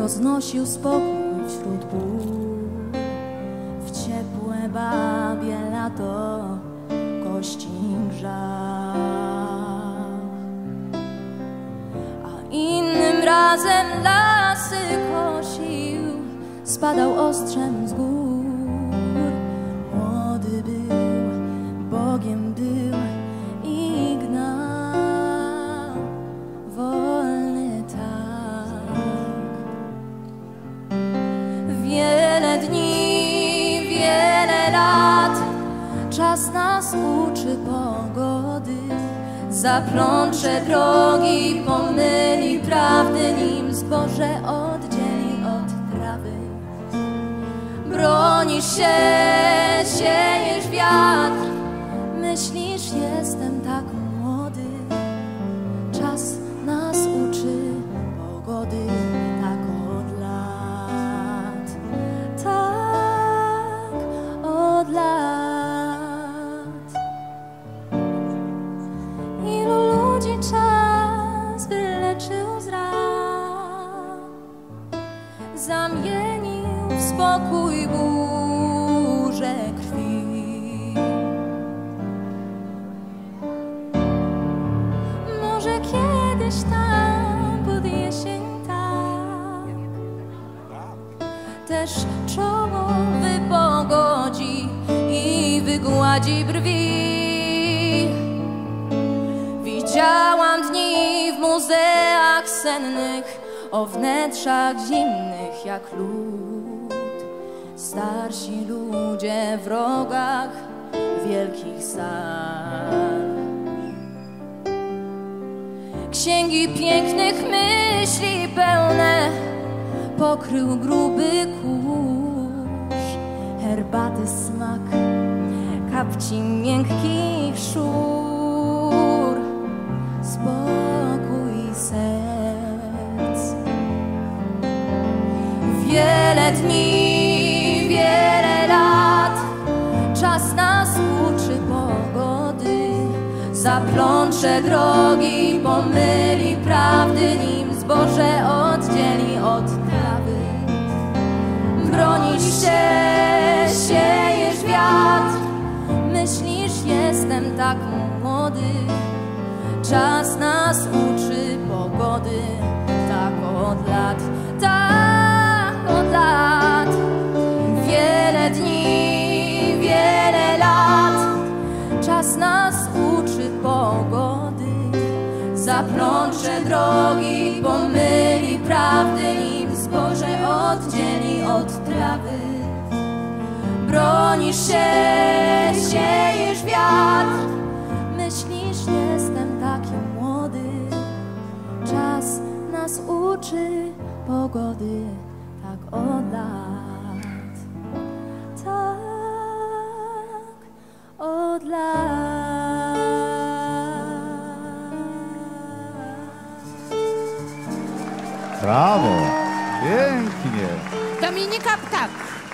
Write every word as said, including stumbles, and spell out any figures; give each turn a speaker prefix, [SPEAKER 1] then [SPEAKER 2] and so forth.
[SPEAKER 1] roznosił spokój wśród ból. W ciepłe babie lato kości grzał, a innym razem lasy kosił, spadał ostrzem z gór. Młody był, Bogiem był i gnał wolny tak. Wiele dni, wiele lat, czas nas uczy pogody. Zaplącze drogi, pomyli prawdy, nim zboże oddzieli od trawy. Bronisz się, siejesz wiatr, myślisz, jestem tak młody. Czas nas uczy pogody, tak od lat, tak od lat. Ilu ludzi czas wyleczył z ran, zamienił w spokój burzę krwi. Może kiedyś tam pod jesień tak też czoło wypogodzi i wygładzi brwi. Widziałam dni w muzeach sennych, o wnętrzach zimnych jak lód. Starsi ludzie w rogach wielkich sal. Księgi pięknych myśli pełne pokrył gruby kurz. Herbaty smak, kapci miękkich szur, spokój serc. Wiele dni, wiele lat, czas nas uczy pogody. Zaplącze drogi, pomyli prawdy, nim zboże oddzieli od trawy. Bronisz się, siejesz wiatr, myślisz, jestem tak młody. Czas nas uczy pogody, tak od lat, tak od lat. Wiele dni, wiele lat, czas nas uczy pogody. Zaplącze drogi, pomyli prawdy, nim zboże oddzieli od trawy. Bronisz się, siejesz wiatr, myślisz, jestem taki młody. Czas nas uczy pogody, tak od lat, tak od lat.
[SPEAKER 2] Brawo! Pięknie!
[SPEAKER 3] Dominika Ptak.